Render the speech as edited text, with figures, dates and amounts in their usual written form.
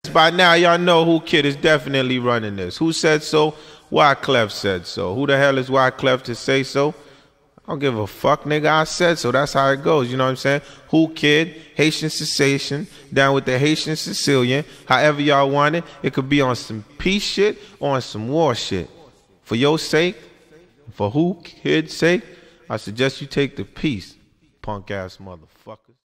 By now, y'all know who Kid is definitely running this. Who said so? Wyclef said so. Who the hell is Wyclef to say so? I don't give a fuck, nigga. I said so. That's how it goes. You know what I'm saying? Who Kid, Haitian Sensation, down with the Haitian Sicilian. However y'all want it. It could be on some peace shit or on some war shit. For your sake, for Who Kid's sake, I suggest you take the peace, punk ass motherfuckers.